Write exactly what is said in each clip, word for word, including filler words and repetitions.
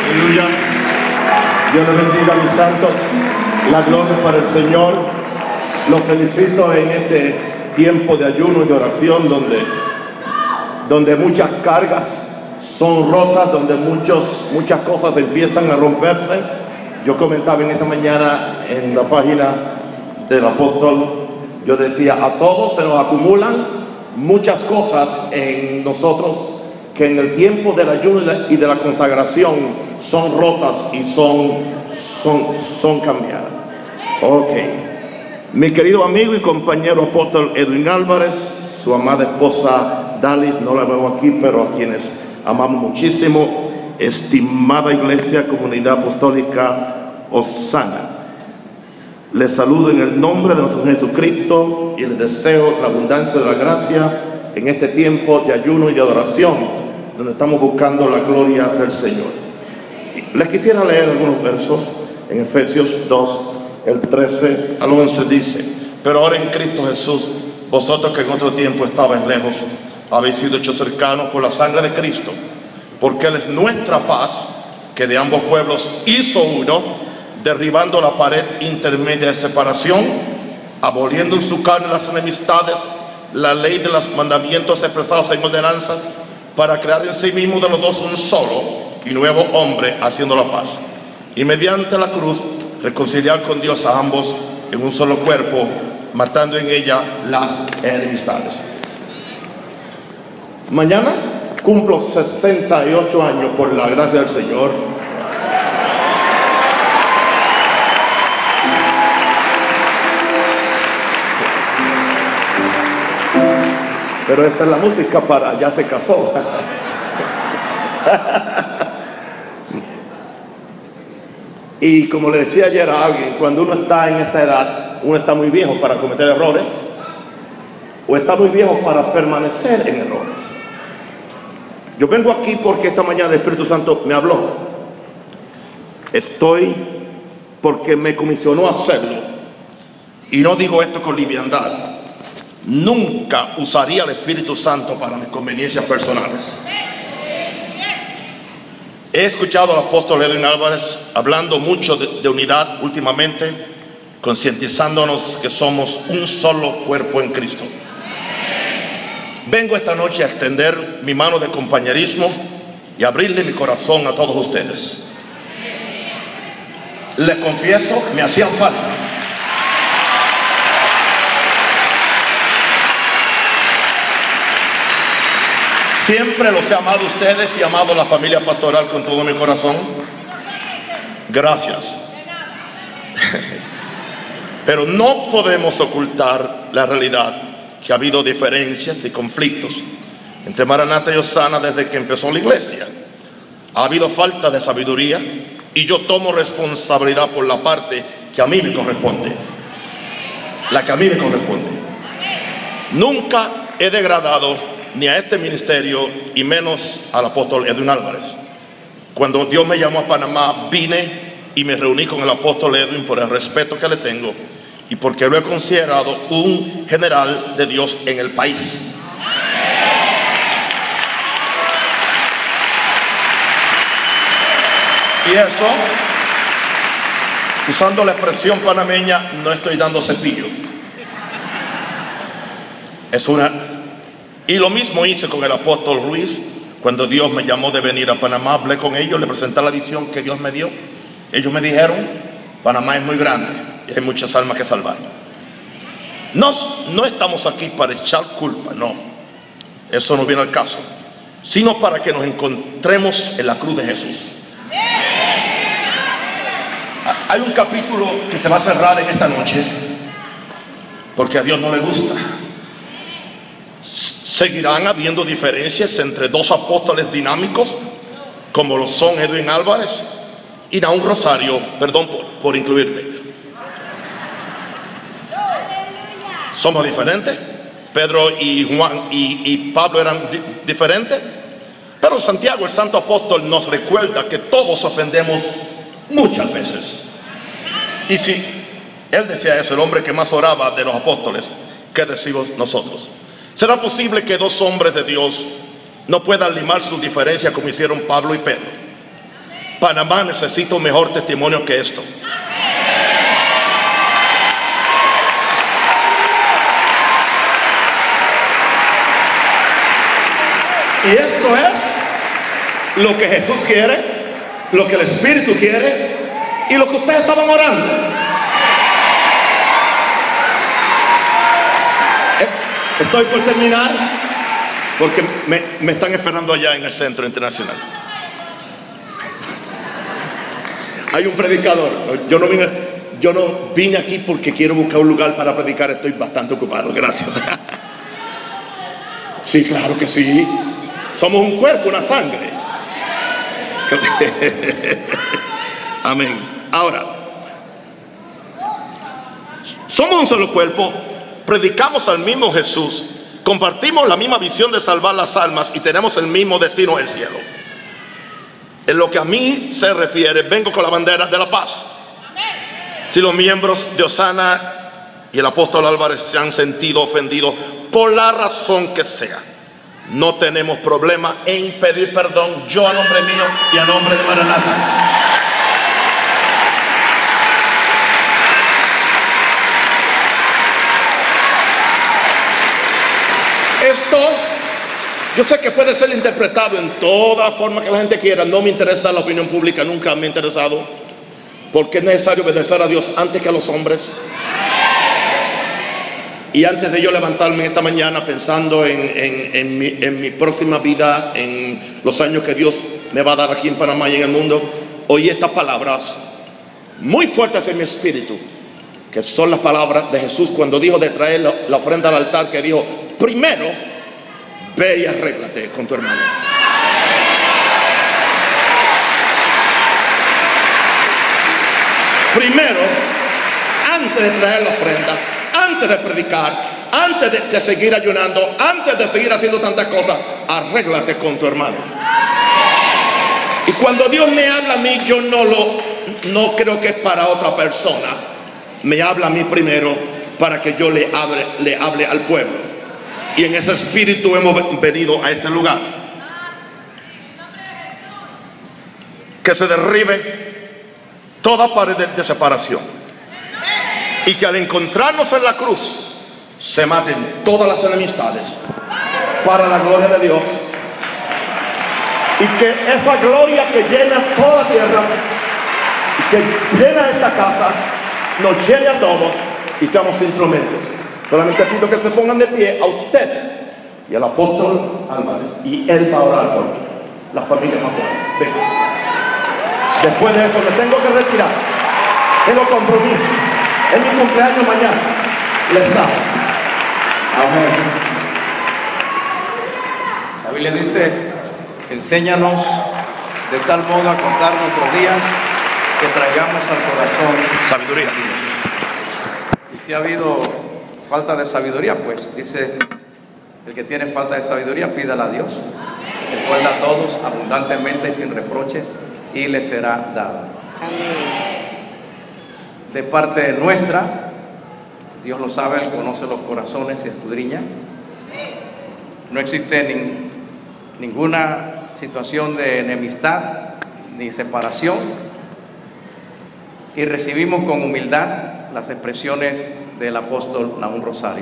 Aleluya. Dios les bendiga, mis santos. La gloria para el Señor. Los felicito en este tiempo de ayuno y de oración donde, donde muchas cargas son rotas, donde muchos, muchas cosas empiezan a romperse. Yo comentaba en esta mañana en la página del apóstol, yo decía, a todos se nos acumulan muchas cosas en nosotros que en el tiempo del ayuno y de, y de la consagración son rotas y son, son, son cambiadas. Ok. Mi querido amigo y compañero apóstol Edwin Álvarez, su amada esposa Dalis, no la veo aquí, pero a quienes amamos muchísimo, estimada iglesia, comunidad apostólica Osana. Les saludo en el nombre de nuestro Jesucristo y les deseo la abundancia de la gracia en este tiempo de ayuno y de adoración, donde estamos buscando la gloria del Señor. Les quisiera leer algunos versos en Efesios dos, el trece al once dice: pero ahora en Cristo Jesús, vosotros que en otro tiempo estabais lejos, habéis sido hechos cercanos por la sangre de Cristo, porque Él es nuestra paz, que de ambos pueblos hizo uno, derribando la pared intermedia de separación, aboliendo en su carne las enemistades, la ley de los mandamientos expresados en ordenanzas, para crear en sí mismo de los dos un solo y nuevo hombre, haciendo la paz, y mediante la cruz reconciliar con Dios a ambos en un solo cuerpo, matando en ella las enemistades. Mañana cumplo sesenta y ocho años por la gracia del Señor. Pero esa es la música para ya se casó. Y como le decía ayer a alguien, cuando uno está en esta edad, uno está muy viejo para cometer errores, o está muy viejo para permanecer en errores. Yo vengo aquí porque esta mañana el Espíritu Santo me habló. Estoy porque me comisionó a hacerlo. Y no digo esto con liviandad. Nunca usaría al Espíritu Santo para mis conveniencias personales. He escuchado al apóstol Edwin Álvarez hablando mucho de, de unidad últimamente, concientizándonos que somos un solo cuerpo en Cristo. Vengo esta noche a extender mi mano de compañerismo y abrirle mi corazón a todos ustedes. Les confieso, me hacían falta. Siempre los he amado a ustedes y he amado a la familia pastoral con todo mi corazón. Gracias. Pero no podemos ocultar la realidad que ha habido diferencias y conflictos entre Maranata y Osana desde que empezó la iglesia. Ha habido falta de sabiduría y yo tomo responsabilidad por la parte que a mí me corresponde. La que a mí me corresponde. Nunca he degradado ni a este ministerio y menos al apóstol Edwin Álvarez. Cuando Dios me llamó a Panamá, vine y me reuní con el apóstol Edwin por el respeto que le tengo y porque lo he considerado un general de Dios en el país. Y eso, usando la expresión panameña, no estoy dando cepillo. Es una... Y lo mismo hice con el apóstol Ruiz. Cuando Dios me llamó de venir a Panamá, hablé con ellos, le presenté la visión que Dios me dio. Ellos me dijeron, Panamá es muy grande y hay muchas almas que salvar. No, no estamos aquí para echar culpa, no. Eso no viene al caso. Sino para que nos encontremos en la cruz de Jesús. Hay un capítulo que se va a cerrar en esta noche, porque a Dios no le gusta. Seguirán habiendo diferencias entre dos apóstoles dinámicos, como lo son Edwin Álvarez y Naúm Rosario, perdón por, por incluirme. Somos diferentes. Pedro y Juan y, y Pablo eran di diferentes. Pero Santiago, el santo apóstol, nos recuerda que todos ofendemos muchas veces. Y si él decía eso, el hombre que más oraba de los apóstoles, ¿qué decimos nosotros? ¿Será posible que dos hombres de Dios no puedan limar sus diferencias como hicieron Pablo y Pedro? Panamá necesita un mejor testimonio que esto. Y esto es lo que Jesús quiere, lo que el Espíritu quiere y lo que ustedes estaban orando. Estoy por terminar porque me, me están esperando allá en el Centro Internacional. Hay un predicador. Yo no vine, yo no vine aquí porque quiero buscar un lugar para predicar. Estoy bastante ocupado. Gracias. Sí, claro que sí. Somos un cuerpo, una sangre. Amén. Ahora, somos un solo cuerpo, predicamos al mismo Jesús, compartimos la misma visión de salvar las almas y tenemos el mismo destino, el cielo. En lo que a mí se refiere, vengo con la bandera de la paz. Si los miembros de Osana y el apóstol Álvarez se han sentido ofendidos por la razón que sea, no tenemos problema en pedir perdón, yo a nombre mío y a nombre de Maranatha. Esto, yo sé que puede ser interpretado en toda forma que la gente quiera. No me interesa la opinión pública, nunca me ha interesado, porque es necesario obedecer a Dios antes que a los hombres. Y antes de yo levantarme esta mañana pensando en, en, en, mi, en mi próxima vida, en los años que Dios me va a dar aquí en Panamá y en el mundo, oí estas palabras muy fuertes en mi espíritu, que son las palabras de Jesús cuando dijo de traer la, la ofrenda al altar, que dijo: primero, ve y arréglate con tu hermano. Primero, antes de traer la ofrenda, antes de predicar, antes de, de seguir ayunando, antes de seguir haciendo tantas cosas, arréglate con tu hermano. Y cuando Dios me habla a mí, yo no lo, no creo que es para otra persona. Me habla a mí primero para que yo le hable, le hable al pueblo. Y en ese espíritu hemos venido a este lugar. Que se derribe toda pared de, de separación. Y que al encontrarnos en la cruz se maten todas las enemistades para la gloria de Dios. Y que esa gloria que llena toda la tierra, que llena esta casa, nos llene a todos y seamos instrumentos. Solamente pido que se pongan de pie a ustedes y al apóstol Álvarez, y él va a orar por mí, la familia más buena. Ven. Después de eso me tengo que retirar, tengo compromiso. Es mi cumpleaños mañana. Les amo. Amén. La Biblia dice: enséñanos de tal modo a contar nuestros días que traigamos al corazón sabiduría. Y si ha habido falta de sabiduría, pues dice: el que tiene falta de sabiduría, pídala a Dios, el cual da a todos abundantemente y sin reproche, y le será dada. Amén. De parte nuestra, Dios lo sabe, Él conoce los corazones y escudriña. No existe nin, ninguna situación de enemistad ni separación, y recibimos con humildad las expresiones del apóstol Nahum Rosario.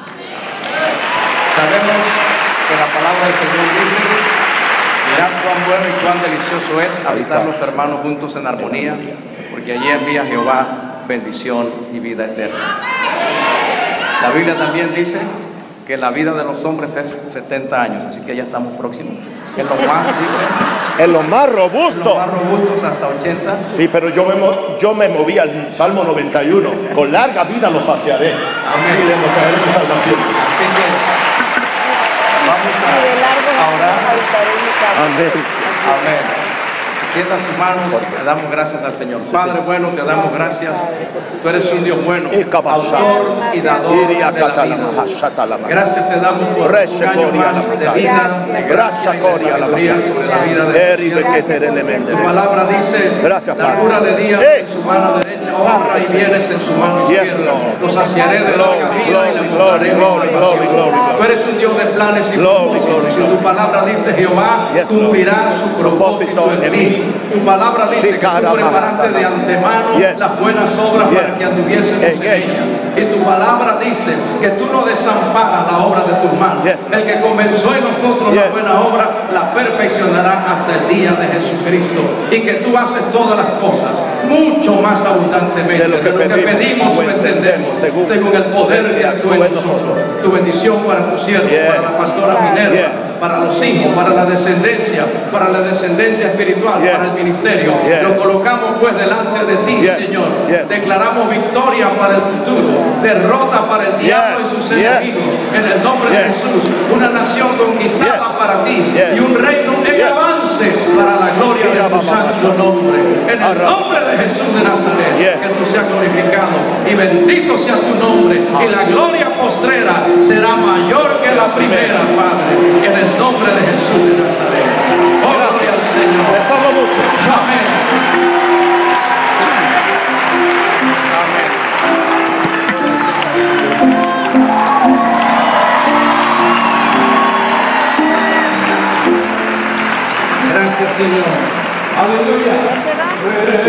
Sabemos que la palabra del Señor dice: mirad cuán bueno y cuán delicioso es habitar los hermanos juntos en armonía, porque allí envía Jehová bendición y vida eterna. La Biblia también dice que la vida de los hombres es setenta años, así que ya estamos próximos. En los más, dice, en los más robustos. En los más robustos hasta ochenta. Sí, pero yo me, yo me moví al Salmo noventa y uno. Con larga vida los saciaré. Amén. Y le mostraré mi salvación. Así que vamos a, a orar. Amén. Amén. Extienda sus manos, le damos gracias al Señor. Padre bueno, te damos gracias. Tú eres un Dios bueno, autor y dador de la vida. Gracias te damos por un año más de vida, de gracia y de sabiduría sobre la vida de Dios. Tu palabra dice: la cura de día en su mano derecha, honra y bienes en su mano Yes, izquierda. Lord. Los saciaré de Glory, larga vida y glory, la glory, mostraré mi glory, glory, salvación. glory, Tú eres un Dios de planes y Glory, propósitos. glory, Y tu palabra dice, Jehová Yes, cumplirá su propósito Propósito en en mí. mí. Tu palabra dice Sí, que tú caramba, preparaste de caramba. antemano Yes. las buenas obras para Yes. que anduviésemos En en ella. ellas. Y tu palabra dice que tú no desamparas la obra de tus manos. Yes. El que comenzó en nosotros la Yes. buena obra, la perfeccionará hasta el día de Jesucristo. Y que tú haces todas las cosas mucho más abundantemente De lo que pedimos o o entendemos, entendemos, según, el poder que actúa en nosotros. Tu bendición para tu siervo, Yes. para la pastora Minerva, Yes. para los hijos, para la descendencia, para la descendencia espiritual, Yes. para el ministerio. Yes. Lo colocamos pues delante de ti, Yes. Señor. Yes. Declaramos victoria para el futuro, derrota para el diablo Yes. y sus Yes. enemigos. En el nombre de Yes. Jesús, una nación conquistada Yes. para ti Yes. y un reino en Yes. avance para la gloria de tu santo nombre. En el Arra. nombre de Jesús de Nazaret, Yes. que tú seas glorificado y bendito sea tu nombre. Y la gloria postrera será mayor que la primera, Padre. En el nombre de Jesús de Nazaret. Oh, gloria al Señor. Les amo mucho. Amén. Amén. Gracias, Señor. Aleluya.